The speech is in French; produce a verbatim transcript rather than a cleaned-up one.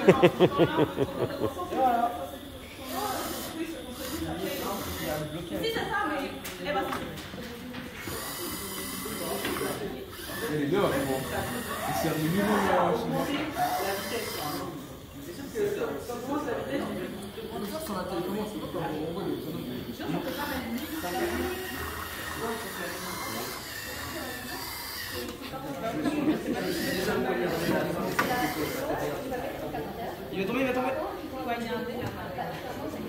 Les deux, bon. C'est revenu chez moi. Sur la télécommande, c'est pas on voit le il va tomber, il va tomber.